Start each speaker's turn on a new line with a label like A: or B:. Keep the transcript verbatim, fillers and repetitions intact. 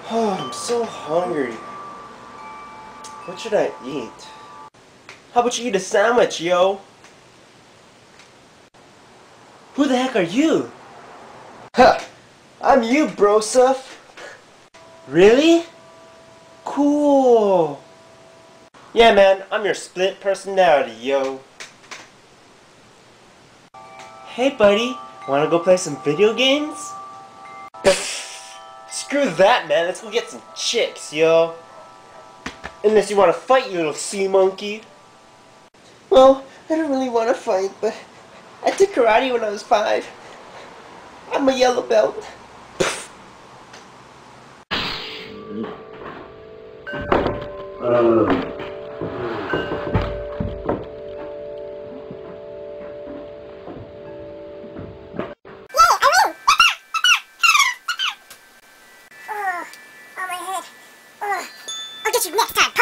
A: Oh, I'm so hungry. What should I eat? How about you eat a sandwich, yo? Who the heck are you? Ha! I'm you, bro stuff. Really? Cool. Yeah, man, I'm your split personality, yo. Hey, buddy, wanna go play some video games? Screw that, man. Let's go get some chicks, yo. Unless you wanna fight, you little sea monkey. Well, I don't really wanna fight, but I did karate when I was five. I'm a yellow belt. Uh.
B: I'll get you next time.